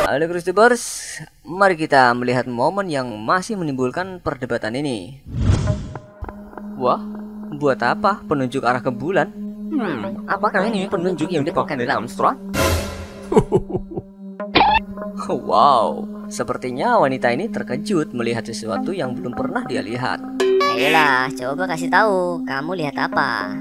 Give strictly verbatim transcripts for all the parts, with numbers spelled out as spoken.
Halo Cruisers, mari kita melihat momen yang masih menimbulkan perdebatan ini. Wah, buat apa penunjuk arah ke bulan? Hmm, apakah ini penunjuk yang dipakai Neil Armstrong? Wow, sepertinya wanita ini terkejut melihat sesuatu yang belum pernah dia lihat. Ayolah, coba kasih tahu, kamu lihat apa?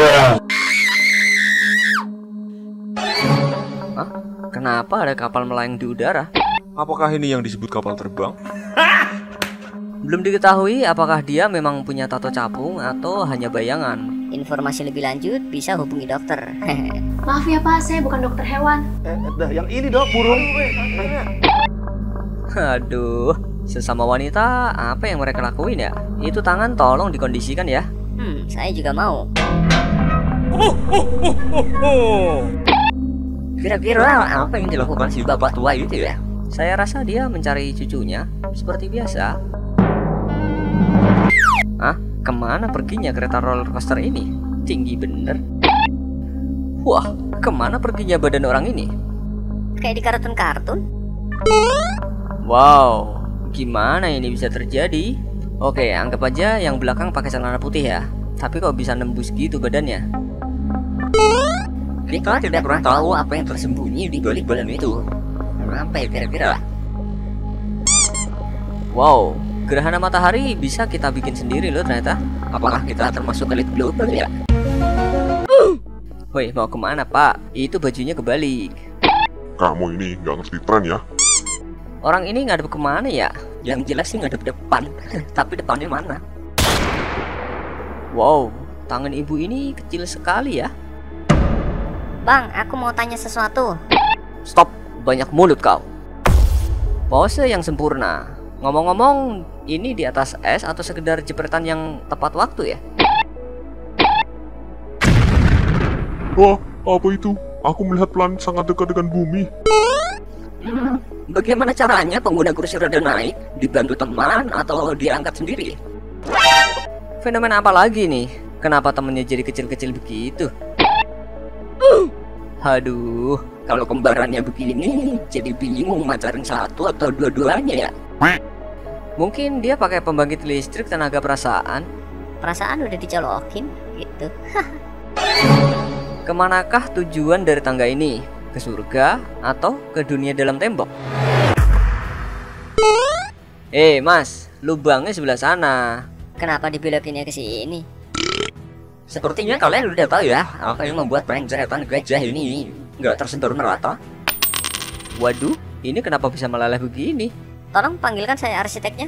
Hah? Kenapa ada kapal melayang di udara? Apakah ini yang disebut kapal terbang? Belum diketahui apakah dia memang punya tato capung atau hanya bayangan. Informasi lebih lanjut bisa hubungi dokter. Maaf ya Pak, saya bukan dokter hewan. Eh, dah, yang ini dok, burung. Aduh, sesama wanita apa yang mereka lakuin ya? Itu tangan tolong dikondisikan ya. Hmm, saya juga mau. Kira-kira apa yang dilakukan si bapak tua itu ya? Saya rasa dia mencari cucunya seperti biasa. Ah, kemana perginya kereta roller coaster ini? Tinggi bener. Wah, kemana perginya badan orang ini? Kayak di kartun-kartun. Wow, gimana ini bisa terjadi? Oke, anggap aja yang belakang pakai celana putih ya. Tapi kok bisa nembus gitu badannya? Kita tidak pernah tahu apa yang tersembunyi di balik badan itu. Apa ya kira-kira? Wow, gerhana matahari bisa kita bikin sendiri loh ternyata. Apakah kita termasuk elit global ya? Woi, mau kemana pak? Itu bajunya kebalik. Kamu ini nggak ngerti tren ya? Orang ini ngadep kemana ya? Yang jelas sih ngadep depan. Tapi depannya mana? Wow, tangan ibu ini kecil sekali ya. Bang, aku mau tanya sesuatu. Stop, banyak mulut kau. Pose yang sempurna. Ngomong-ngomong, ini di atas es atau sekedar jepretan yang tepat waktu ya? Wah, apa itu? Aku melihat planet sangat dekat dengan bumi. Hmm, bagaimana caranya pengguna kursi roda naik? Dibantu teman atau diangkat sendiri? Fenomena apa lagi nih? Kenapa temennya jadi kecil-kecil begitu? Aduh, kalau kembarannya begini, jadi bingung macarin satu atau dua-duanya ya? Mungkin dia pakai pembangkit listrik tenaga perasaan. Perasaan udah dicolokin gitu. Kemanakah tujuan dari tangga ini? Ke surga atau ke dunia dalam tembok? Eh mas, lubangnya sebelah sana. Kenapa dibelokinnya ke sini? Sepertinya kalian udah tahu ya apa yang membuat penjeretan gajah ini nggak tersentuh merata. Waduh, ini kenapa bisa meleleh begini? Tolong panggilkan saya arsiteknya.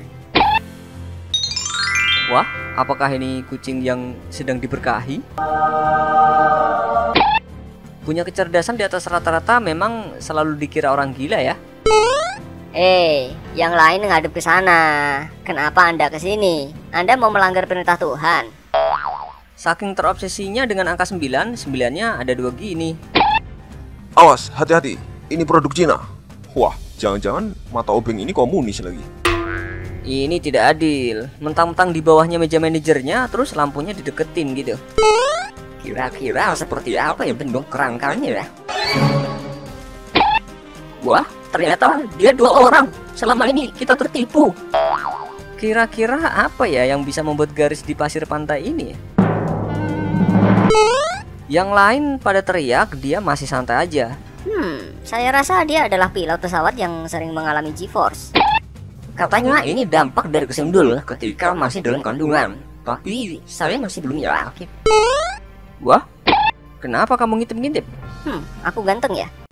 Wah, apakah ini kucing yang sedang diberkahi? Punya kecerdasan di atas rata-rata memang selalu dikira orang gila ya. Eh, yang lain ngadep ke sana. Kenapa Anda ke sini? Anda mau melanggar perintah Tuhan. Saking terobsesinya dengan angka sembilan, sembilannya ada dua gini. Awas, hati-hati. Ini produk Cina. Wah, jangan-jangan mata obeng ini komunis lagi. Ini tidak adil. Mentang-mentang di bawahnya meja manajernya, terus lampunya dideketin gitu. Kira-kira seperti apa ya bentuk kerangkanya ya? Wah, ternyata dia dua orang. Selama ini kita tertipu. Kira-kira apa ya yang bisa membuat garis di pasir pantai ini? Yang lain pada teriak, dia masih santai aja. Hmm, saya rasa dia adalah pilot pesawat yang sering mengalami G-force. Katanya ini dampak dari kesundul ketika masih dalam kandungan. Tapi saya masih belum yakin. Wah, kenapa kamu ngintip-ngintip? Hmm, aku ganteng ya?